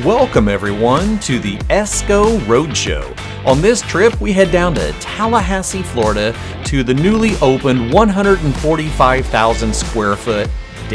Welcome everyone to the ESCO Road Show. On this trip, we head down to Tallahassee, Florida to the newly opened 145,000 square foot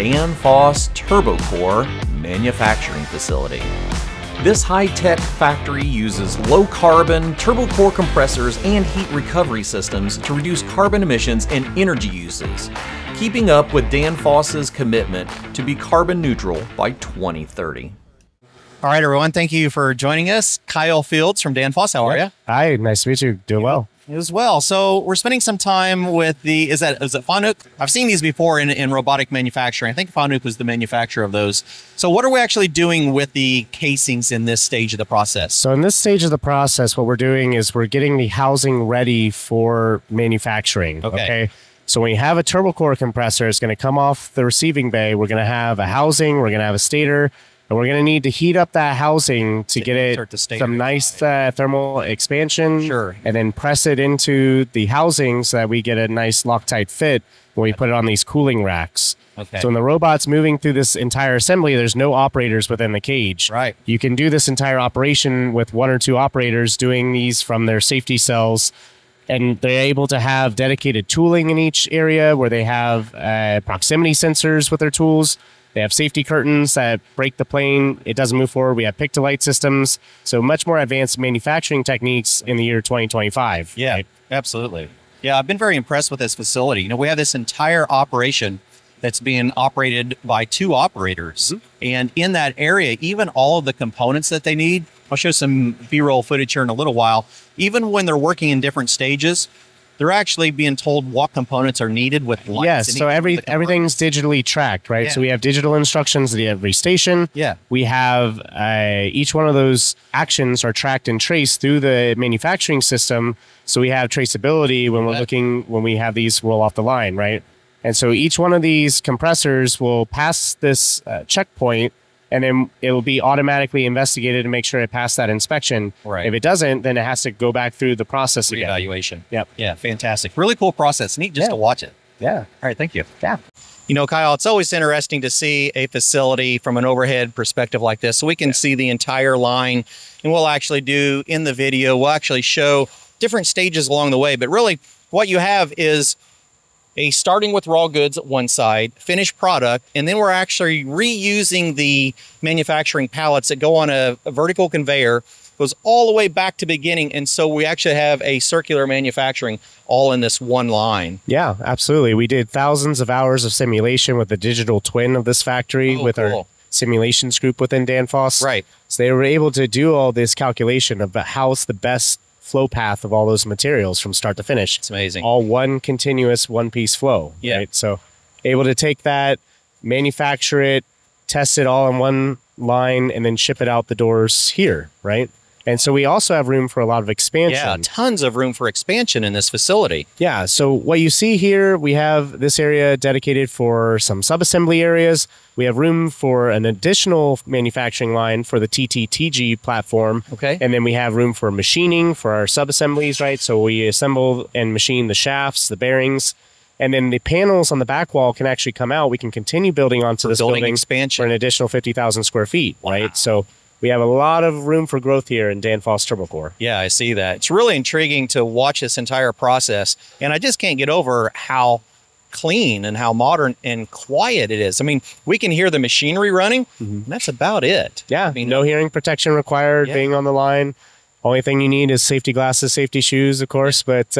Danfoss Turbocor manufacturing facility. This high-tech factory uses low-carbon Turbocor compressors and heat recovery systems to reduce carbon emissions and energy uses, keeping up with Danfoss's commitment to be carbon neutral by 2030. All right, everyone. Thank you for joining us. Kyle Fields from Danfoss. How are you? Hi, nice to meet you. Doing well. As well. So we're spending some time with the, is it Fanuc? I've seen these before in robotic manufacturing. I think Fanuc was the manufacturer of those. So what are we actually doing with the casings in this stage of the process? So in this stage of the process, what we're doing is we're getting the housing ready for manufacturing. Okay. So when you have a Turbocor compressor, it's going to come off the receiving bay. We're going to have a housing, we're going to have a stator, and we're going to need to heat up that housing to get it some nice thermal expansion. Sure. And then press it into the housing so that we get a nice Loctite fit when we put it on these cooling racks. Okay. So when the robot's moving through this entire assembly, there's no operators within the cage. Right. You can do this entire operation with one or two operators doing these from their safety cells. And they're able to have dedicated tooling in each area where they have proximity sensors with their tools. They have safety curtains that break the plane. It doesn't move forward. We have pick-to-light systems. So much more advanced manufacturing techniques in the year 2025. Yeah, right? Absolutely. Yeah, I've been very impressed with this facility. You know, we have this entire operation that's being operated by two operators. Mm-hmm. And in that area, even all of the components that they need, I'll show some B-roll footage here in a little while, even when they're working in different stages, they're actually being told what components are needed with lights. Yes, so everything's digitally tracked, right? Yeah. So we have digital instructions at every station. Yeah. We have each one of those actions are tracked and traced through the manufacturing system. So we have traceability when we're looking, when we have these roll off the line, right? And so each one of these compressors will pass this checkpoint, and then it'll be automatically investigated to make sure it passed that inspection. Right. If it doesn't, then it has to go back through the process again. Evaluation. Yep. Yeah, fantastic. Really cool process. Neat just to watch it. Yeah. All right, thank you. Yeah. You know, Kyle, it's always interesting to see a facility from an overhead perspective like this, so we can see the entire line. And we'll actually do in the video, we'll actually show different stages along the way. But really, what you have is starting with raw goods at one side, finished product, and then we're actually reusing the manufacturing pallets that go on a vertical conveyor, goes all the way back to beginning. And so we actually have a circular manufacturing all in this one line. Yeah, absolutely. We did thousands of hours of simulation with the digital twin of this factory with our simulations group within Danfoss. Right. So they were able to do all this calculation of how's the best flow path of all those materials from start to finish. It's amazing. All one continuous one-piece flow. Yeah. Right? So able to take that, manufacture it, test it all in one line, and then ship it out the doors here, right? And so we also have room for a lot of expansion. Yeah, tons of room for expansion in this facility. Yeah, so what you see here, we have this area dedicated for some sub-assembly areas. We have room for an additional manufacturing line for the TTTG platform. Okay. And then we have room for machining for our sub-assemblies, right? So we assemble and machine the shafts, the bearings, and then the panels on the back wall can actually come out. We can continue building onto this building expansion for an additional 50,000 square feet, right? So we have a lot of room for growth here in Danfoss Turbocor. Yeah, I see that. It's really intriguing to watch this entire process. And I just can't get over how clean and how modern and quiet it is. I mean, we can hear the machinery running, and that's about it. Yeah, I mean, no hearing protection required being on the line. Only thing you need is safety glasses, safety shoes, of course, but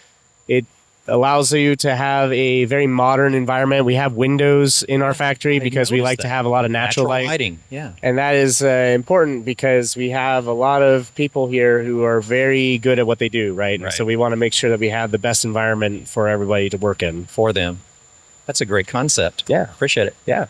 it allows you to have a very modern environment. We have windows in our factory because we like to have a lot of natural lighting. Yeah. And that is important because we have a lot of people here who are very good at what they do, right? And so we want to make sure that we have the best environment for everybody to work in. For them. That's a great concept. Yeah. Appreciate it. Yeah.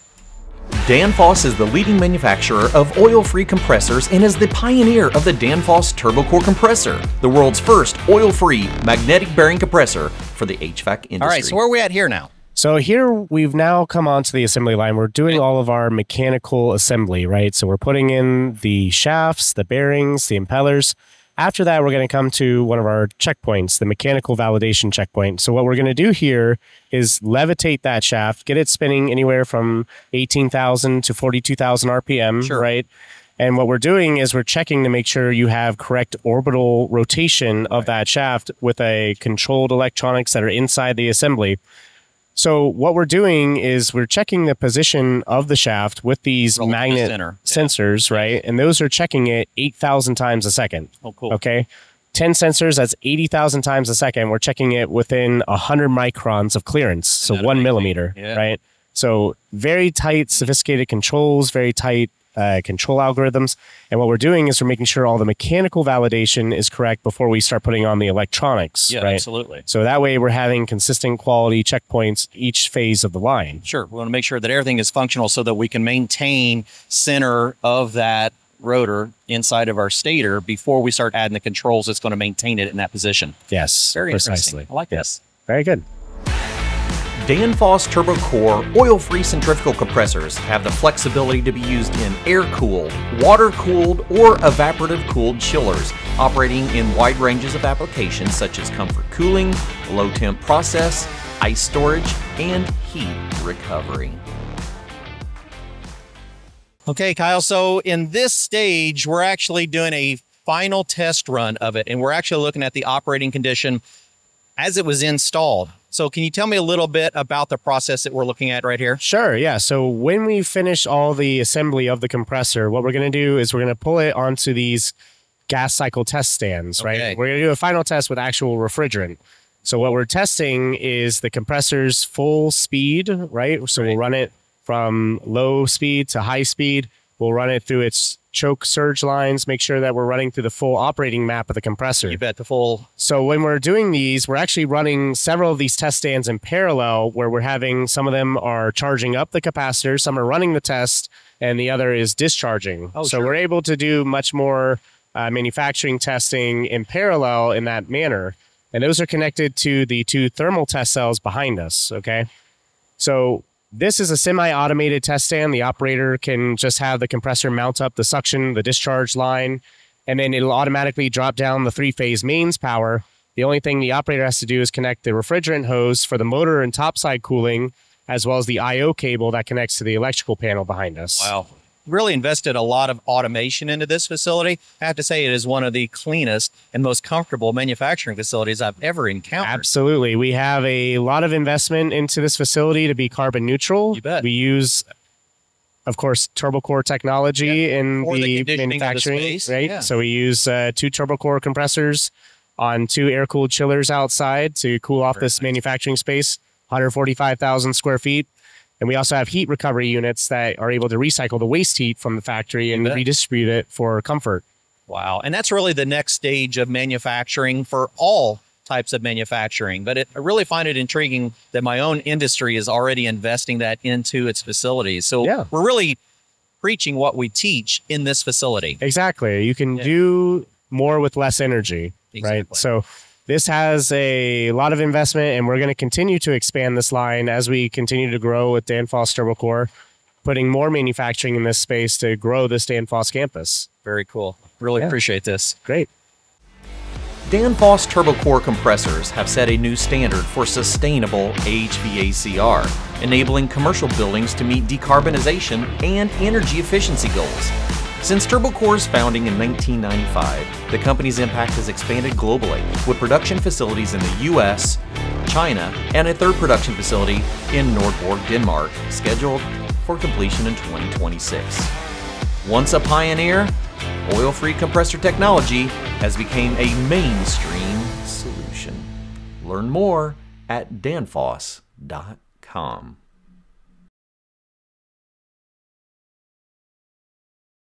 Danfoss is the leading manufacturer of oil-free compressors and is the pioneer of the Danfoss Turbocor compressor, the world's first oil-free magnetic bearing compressor for the HVAC industry. All right, so where are we at here now? So here we've now come onto the assembly line. We're doing all of our mechanical assembly, right? So we're putting in the shafts, the bearings, the impellers. After that, we're going to come to one of our checkpoints, the mechanical validation checkpoint. So what we're going to do here is levitate that shaft, get it spinning anywhere from 18,000 to 42,000 RPM, right? And what we're doing is we're checking to make sure you have correct orbital rotation of that shaft with a controlled electronics that are inside the assembly. So what we're doing is we're checking the position of the shaft with these magnet sensors, right? And those are checking it 8,000 times a second. Oh, cool. Okay. 10 sensors, that's 80,000 times a second. We're checking it within 100 microns of clearance, so 1 millimeter, right? So very tight, sophisticated controls, very tight control algorithms. And what we're doing is we're making sure all the mechanical validation is correct before we start putting on the electronics, right? Absolutely. So that way we're having consistent quality checkpoints each phase of the line. Sure. We want to make sure that everything is functional so that we can maintain center of that rotor inside of our stator before we start adding the controls that's going to maintain it in that position. Yes, very precisely. Interesting. I like this. Very good. Danfoss Turbocor oil-free centrifugal compressors have the flexibility to be used in air-cooled, water-cooled, or evaporative-cooled chillers, operating in wide ranges of applications such as comfort cooling, low-temp process, ice storage, and heat recovery. Okay, Kyle, so in this stage, we're actually doing a final test run of it, and we're actually looking at the operating condition as it was installed. So can you tell me a little bit about the process that we're looking at right here? Sure, yeah. So when we finish all the assembly of the compressor, what we're going to do is we're going to pull it onto these gas cycle test stands, right? We're going to do a final test with actual refrigerant. So what we're testing is the compressor's full speed, right? So we'll run it from low speed to high speed. We'll run it through its choke surge lines, make sure that we're running through the full operating map of the compressor. You bet, the full. So when we're doing these, we're actually running several of these test stands in parallel where we're having, some of them are charging up the capacitor, some are running the test, and the other is discharging. So we're able to do much more manufacturing testing in parallel in that manner. And those are connected to the two thermal test cells behind us, okay? So this is a semi-automated test stand. The operator can just have the compressor mount up the suction, the discharge line, and then it'll automatically drop down the three-phase mains power. The only thing the operator has to do is connect the refrigerant hose for the motor and topside cooling, as well as the I/O cable that connects to the electrical panel behind us. Wow. Really invested a lot of automation into this facility. I have to say it is one of the cleanest and most comfortable manufacturing facilities I've ever encountered. Absolutely. We have a lot of investment into this facility to be carbon neutral. You bet. We use, of course, Turbocor technology in the manufacturing, right? Yeah. So we use 2 Turbocor compressors on 2 air-cooled chillers outside to cool off this manufacturing space, 145,000 square feet. And we also have heat recovery units that are able to recycle the waste heat from the factory and redistribute it for comfort. Wow. And that's really the next stage of manufacturing for all types of manufacturing. But I really find it intriguing that my own industry is already investing that into its facilities. So we're really preaching what we teach in this facility. Exactly. You can do more with less energy, right? So this has a lot of investment, and we're going to continue to expand this line as we continue to grow with Danfoss Turbocor, putting more manufacturing in this space to grow this Danfoss campus. Very cool. Really appreciate this. Great. Danfoss Turbocor compressors have set a new standard for sustainable HVACR, enabling commercial buildings to meet decarbonization and energy efficiency goals. Since Turbocor's founding in 1995, the company's impact has expanded globally, with production facilities in the U.S., China, and a third production facility in Nordborg, Denmark, scheduled for completion in 2026. Once a pioneer, oil-free compressor technology has become a mainstream solution. Learn more at danfoss.com.